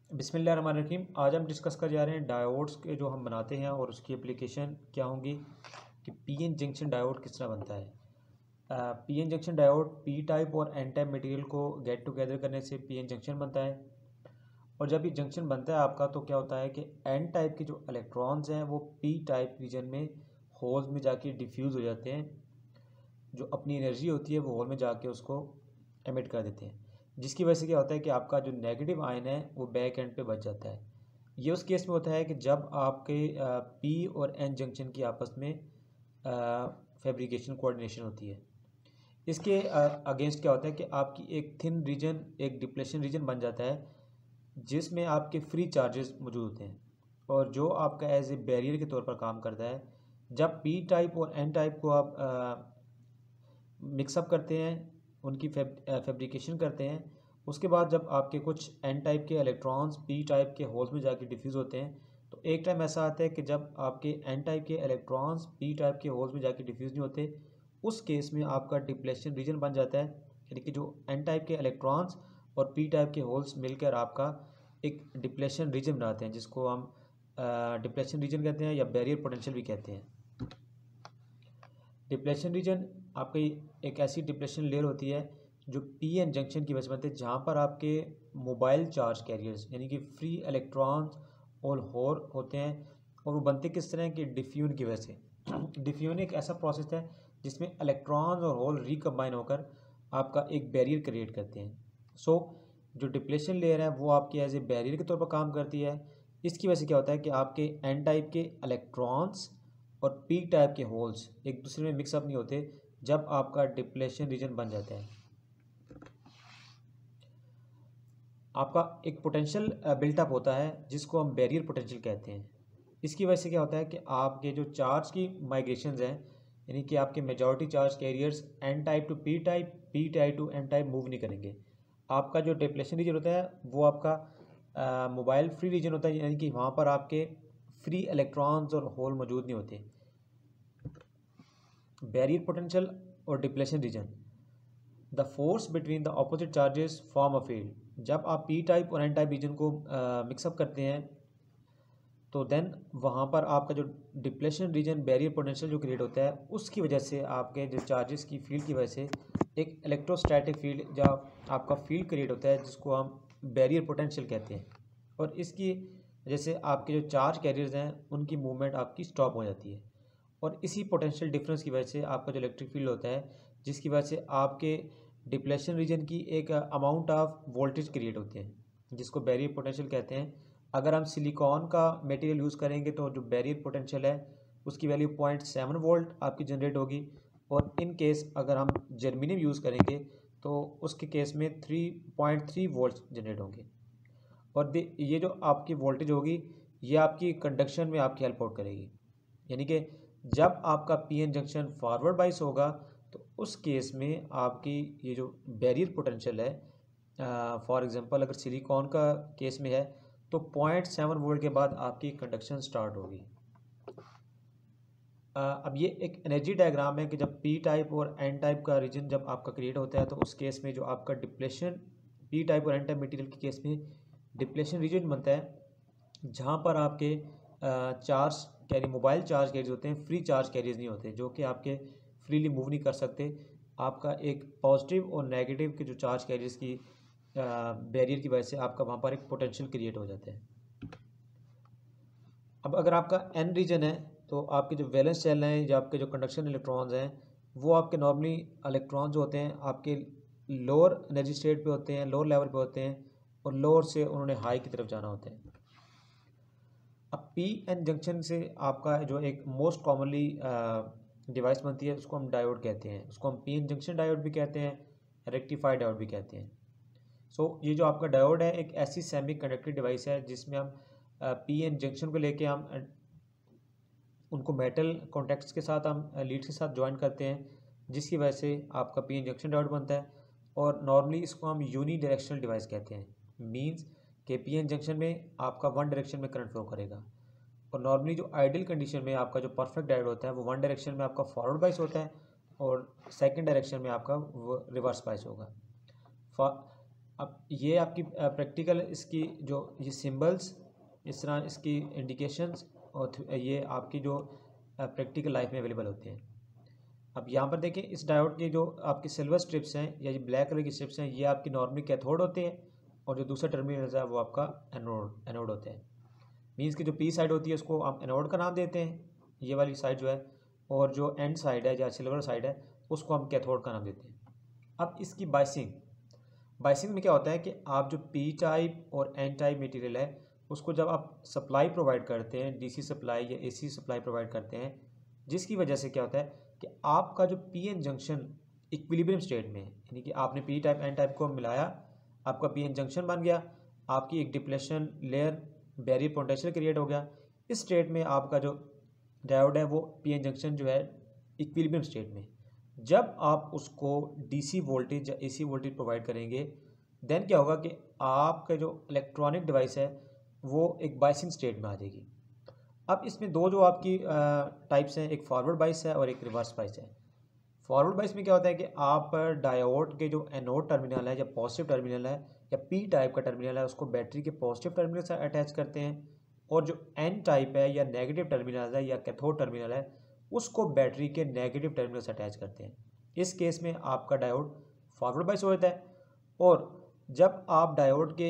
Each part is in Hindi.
बिस्मिल्लाहिर्रहमानिर्रहीम। आज हम डिस्कस कर जा रहे हैं डायोड्स के जो हम बनाते हैं और उसकी एप्लीकेशन क्या होंगी कि पीएन जंक्शन डायोड किस तरह बनता है। PN junction diode P type और एन टाइप मटेरियल को गेट टुगेदर करने से पीएन जंक्शन बनता है। और जब ये जंक्शन बनता है आपका तो क्या होता है कि एन टाइप के जो इलेक्ट्रॉन्स हैं वो पी टाइप रीजन में होल्स में जाके डिफ्यूज़ हो जाते हैं। जो अपनी एनर्जी होती है वो होल में जाके उसको एमिट कर देते हैं, जिसकी वजह से क्या होता है कि आपका जो नेगेटिव आयन है वो बैक एंड पे बच जाता है। ये उस केस में होता है कि जब आपके पी और एन जंक्शन की आपस में फैब्रिकेशन कोऑर्डिनेशन होती है। इसके अगेंस्ट क्या होता है कि आपकी एक थिन रीजन, एक डिप्लेशन रीजन बन जाता है जिसमें आपके फ्री चार्जेस मौजूद होते हैं और जो आपका एज ए बैरियर के तौर पर काम करता है। जब पी टाइप और एन टाइप को आप मिक्सअप करते हैं, उनकी फैब्रिकेशन करते हैं, उसके बाद जब आपके कुछ एन टाइप के इलेक्ट्रॉन्स पी टाइप के होल्स में जाके डिफ्यूज़ होते हैं, तो एक टाइम ऐसा आता है कि जब आपके एन टाइप के इलेक्ट्रॉन्स पी टाइप के होल्स में जाके डिफ्यूज़ नहीं होते, उस केस में आपका डिप्लेशन रीजन बन जाता है। यानी कि जो एन टाइप के इलेक्ट्रॉन्स और पी टाइप के होल्स मिलकर आपका एक डिप्लेशन रीजन बनाते हैं, जिसको हम डिप्लेशन रीजन कहते हैं या बैरियर पोटेंशियल भी कहते हैं। डिप्लेशन रीजन आपकी एक ऐसी डिप्लेशन लेयर होती है जो पी एन जंक्शन की वजह से बनती है, जहाँ पर आपके मोबाइल चार्ज कैरियर्स यानी कि फ्री इलेक्ट्रॉन्स और होल होते हैं। और वो बनते किस तरह के डिफ्यूजन की वजह से। डिफ्यूजन एक ऐसा प्रोसेस है जिसमें इलेक्ट्रॉन्स और होल रिकम्बाइन होकर आपका एक बैरियर क्रिएट करते हैं। सो जो डिप्लेशन लेयर है वो आपकी एज ए बैरियर के तौर पर काम करती है। इसकी वजह से क्या होता है कि आपके एन टाइप के इलेक्ट्रॉन्स और पी टाइप के होल्स एक दूसरे में मिक्सअप नहीं होते जब आपका डिप्लेशन रीजन बन जाता है। आपका एक पोटेंशियल बिल्टअप होता है जिसको हम बैरियर पोटेंशियल कहते हैं। इसकी वजह से क्या होता है कि आपके जो चार्ज की माइग्रेशंस हैं, यानी कि आपके majority charge carriers N type to P type to N type move नहीं करेंगे। आपका जो डिप्लेशन रीजन होता है वो आपका मोबाइल फ्री रीजन होता है, यानी कि वहाँ पर आपके फ्री इलेक्ट्रॉन्स और होल मौजूद नहीं होते। बैरियर पोटेंशियल और depletion region, the force between the opposite charges form a field. जब आप पी टाइप और एन टाइप रीजन को मिक्सअप करते हैं तो देन वहाँ पर आपका जो डिप्लेशन रीजन बैरियर पोटेंशियल जो क्रिएट होता है उसकी वजह से आपके जो चार्जेस की फील्ड की वजह से एक इलेक्ट्रोस्टैटिक फील्ड या आपका फील्ड क्रिएट होता है जिसको हम बैरियर पोटेंशियल कहते हैं। और इसकी वजह से आपके जो चार्ज कैरियर्स हैं उनकी मूवमेंट आपकी स्टॉप हो जाती है। और इसी पोटेंशियल डिफरेंस की वजह से आपका जो इलेक्ट्रिक फील्ड होता है, जिसकी वजह से आपके डिप्लेशन रीजन की एक अमाउंट ऑफ वोल्टेज क्रिएट होते हैं, जिसको बैरियर पोटेंशियल कहते हैं। अगर हम सिलिकॉन का मटेरियल यूज़ करेंगे तो जो बैरियर पोटेंशियल है उसकी वैल्यू 0.7 वोल्ट आपकी जनरेट होगी। और इन केस अगर हम जर्मेनियम यूज़ करेंगे तो उसके केस में 3.3 वोल्ट जनरेट होंगे। और ये जो आपकी वोल्टेज होगी ये आपकी कंडक्शन में आपकी हेल्प आउट करेगी। यानी कि जब आपका पीएन जंक्शन फॉरवर्ड बाइस होगा तो उस केस में आपकी ये जो बैरियर पोटेंशियल है, फॉर एग्जांपल अगर सिलिकॉन का केस में है तो 0.7 वोल्ट के बाद आपकी कंडक्शन स्टार्ट होगी। अब ये एक एनर्जी डायग्राम है कि जब पी टाइप और एन टाइप का रीजन जब आपका क्रिएट होता है तो उस केस में जो आपका डिप्लेशन पी टाइप और एन टाइप मटेरियल के केस में डिप्लेशन रीजन बनता है, जहाँ पर आपके charge carry mobile charge carriers होते हैं, फ्री चार्ज कैरियर्स नहीं होते जो कि आपके फ्रीली मूव नहीं कर सकते। आपका एक पॉजिटिव और नेगेटिव के जो चार्ज कैरियर्स की बैरियर की वजह से आपका वहाँ पर एक पोटेंशियल क्रिएट हो जाता है। अब अगर आपका एन रीजन है तो आपके जो वैलेंस शेल हैं या आपके जो कंडक्शन इलेक्ट्रॉन्स हैं वो आपके नॉर्मली इलेक्ट्रॉन्स जो होते हैं आपके लोअर एनर्जी स्टेट पे होते हैं, लोअर लेवल पे होते हैं और लोअर से उन्होंने हाई की तरफ जाना होता है। अब पी एन जंक्शन से आपका जो एक मोस्ट कॉमनली डिवाइस बनती है उसको हम डायोड कहते हैं, उसको हम पी एन जंक्शन डायोड भी कहते हैं, रेक्टिफाइड डायोड भी कहते हैं। सो ये जो आपका डायोड है एक ऐसी सेमी कंडक्टिव डिवाइस है जिसमें हम पी एन जंक्शन को लेके हम उनको मेटल कॉन्टैक्ट्स के साथ हम लीड्स के साथ ज्वाइन करते हैं, जिसकी वजह से आपका पी एन जंक्शन डायोड बनता है। और नॉर्मली इसको हम यूनी डायरेक्शनल डिवाइस कहते हैं, मींस के पी एन जंक्शन में आपका वन डायरेक्शन में करंट फ्लो करेगा। और नॉर्मली जो आइडियल कंडीशन में आपका जो परफेक्ट डायोड होता है वो वन डायरेक्शन में आपका फॉरवर्ड बाइस होता है और सेकंड डायरेक्शन में आपका रिवर्स बाइस होगा। अब ये आपकी प्रैक्टिकल इसकी जो ये सिंबल्स इस तरह इसकी इंडिकेशंस और ये आपकी जो प्रैक्टिकल लाइफ में अवेलेबल होते हैं। अब यहाँ पर देखें इस डायोड के जो आपकी सिल्वर स्ट्रिप्स हैं या ये ब्लैक कलर की स्ट्रिप्स हैं, ये आपकी नॉर्मली कैथोड होते हैं और जो दूसरा टर्मिनल है वो आपका एनोड होते हैं। मीन्स की जो पी साइड होती है उसको हम एनोड का नाम देते हैं, ये वाली साइड जो है, और जो एंड साइड है या सिल्वर साइड है उसको हम कैथोड का नाम देते हैं। अब इसकी बाइसिंग में क्या होता है कि आप जो पी टाइप और एन टाइप मटेरियल है उसको जब आप सप्लाई प्रोवाइड करते हैं, डीसी सप्लाई या एसी सप्लाई प्रोवाइड करते हैं, जिसकी वजह से क्या होता है कि आपका जो P N junction equilibrium state में है, यानी कि आपने पी टाइप एन टाइप को मिलाया, आपका पी एन जंक्शन बन गया, आपकी एक depletion layer barrier potential create हो गया। इस स्टेट में आपका जो डायोड है वो पी एन जंक्शन जो है इक्विलिब्रियम स्टेट में। जब आप उसको डीसी वोल्टेज या एसी वोल्टेज प्रोवाइड करेंगे देन क्या होगा कि आपका जो इलेक्ट्रॉनिक डिवाइस है वो एक बाइसिंग स्टेट में आ जाएगी। अब इसमें दो जो आपकी टाइप्स हैं, एक फॉरवर्ड बाइस है और एक रिवर्स बाइस है। फॉरवर्ड बाइस में क्या होता है कि आप डायोड के जो एनोड टर्मिनल है या पॉजिटिव टर्मिनल है या पी टाइप का टर्मिनल है उसको बैटरी के पॉजिटिव टर्मिनल से अटैच करते हैं, और जो एन टाइप है या नेगेटिव टर्मिनल है या कैथोड टर्मिनल है उसको बैटरी के नेगेटिव टर्मिनल से अटैच करते हैं। इस केस में आपका डायोड फॉरवर्ड बाइस हो जाता है। और जब आप डायोड के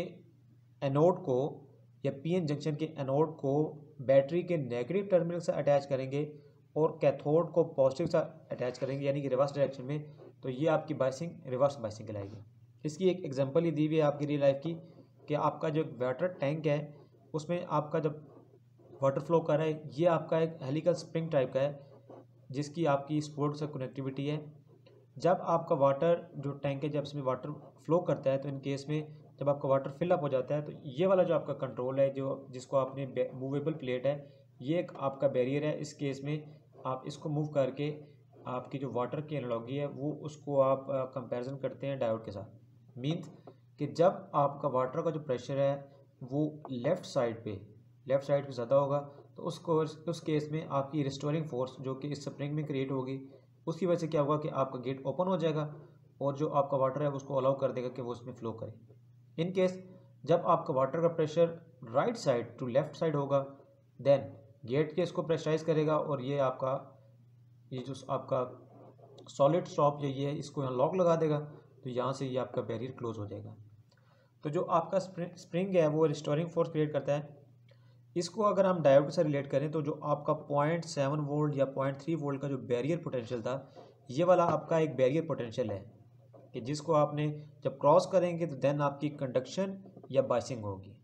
एनोड को या पीएन जंक्शन के एनोड को बैटरी के नेगेटिव टर्मिनल से अटैच करेंगे और कैथोड को पॉजिटिव से अटैच करेंगे यानी कि रिवर्स डायरेक्शन में, तो ये आपकी बाइसिंग रिवर्स बाइसिंग कहलाएगी। इसकी एक एग्जांपल ही दी हुई है आपकी रियल लाइफ की कि आपका जो वाटर टैंक है उसमें आपका जब वाटर फ्लो कर रहा है, ये आपका एक हेलिकल स्प्रिंग टाइप का है जिसकी आपकी स्पोर्ट से कनेक्टिविटी है। जब आपका वाटर जो टैंक है जब इसमें वाटर फ्लो करता है तो इन केस में जब आपका वाटर फिलअप हो जाता है तो ये वाला जो आपका कंट्रोल है जो जिसको आपने मूवेबल प्लेट है, ये एक आपका बैरियर है। इस केस में आप इसको मूव करके आपकी जो वाटर की एनालॉगी है वो उसको आप कंपैरिजन करते हैं डायोड के साथ। मीन्स कि जब आपका वाटर का जो प्रेशर है वो लेफ़्ट साइड पे ज़्यादा होगा तो उस केस में आपकी रिस्टोरिंग फोर्स जो कि इस स्प्रिंग में क्रिएट होगी, उसकी वजह से क्या होगा कि आपका गेट ओपन हो जाएगा और जो आपका वाटर है उसको अलाउ कर देगा कि वो उसमें फ्लो करे। इन केस जब आपका वाटर का pressure right side to left side होगा देन गेट के इसको प्रेशराइज करेगा और ये जो आपका सॉलिड स्टॉप जो ये है इसको यहाँ लॉक लगा देगा, तो यहाँ से ये आपका बैरियर क्लोज हो जाएगा। तो जो आपका स्प्रिंग है वो रिस्टोरिंग फोर्स क्रिएट करता है। इसको अगर हम डायोड से रिलेट करें तो जो आपका 0.7 वोल्ट या 0.3 वोल्ट का जो बैरियर पोटेंशियल था, ये वाला आपका एक बैरियर पोटेंशियल है कि जिसको आपने जब क्रॉस करेंगे तो देन आपकी कंडक्शन या बाइसिंग होगी।